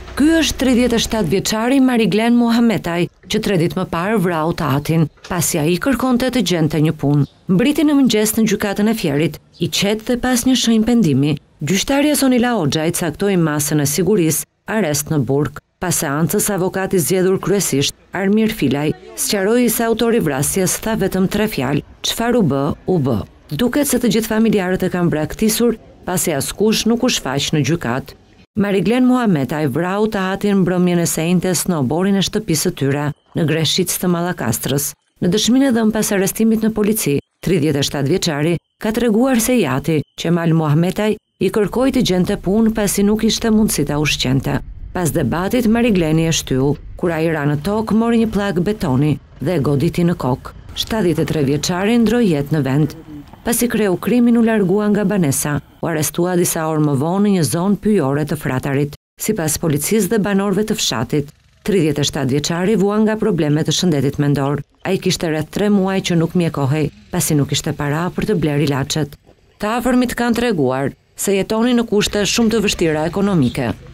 Ky është 37 vjeçari Mariglen Muhametaj, që 3 ditë më parë vrau tatin, pasi ai kërkonte të gjente një punë. Mbriti në mëngjes në gjykatën e Fierit, i qetë dhe pas një shenjë pendimi, gjyqtarja Sonila Hoxha i caktoi masën e sigurisë, arrest në burg. Pas seancës, avokati zgjedhur kryesisht, Armir Filaj, sqaroi se autori vrasjes tha vetëm 3 fjalë: çfarë u bë, u bë. Duket se të gjithë familjarët e kanë braktisur, pasi askush nuk u shfaq në gjykatë. Mariglen Muhametaj vrau tatin mbrëmjen e sejntes në oborin e shtëpisë së tyre, në Greshicë të Mallakastrës. Në dëshminë e dhënë pas arrestimit në polici, 37 vjeçari ka treguar se jati, Qemal Muhametaj, i kërkoi të gjente punë pasi nuk ishte mundësi ta ushqente. Pas debatit, Marigleni e shtyu, kur ai ra në tokë, mori një pllak betoni dhe e goditi në kokë. 73 vjeçari ndroi jetë në vend. Pasi kreu krimin u largua nga banesa, u arrestua disa orë më vonë në një zonë pyjore të Fratarit. Sipas policisë dhe banorëve të fshatit, 37 vjeçari vua nga probleme të shëndetit mendor. Ai kishte rreth 3 muaj që nuk mjekohej, pasi nuk ishte para për të bler ilaçet. Të afërmit kanë treguar se jetonin në kushte shumë të vështira ekonomike.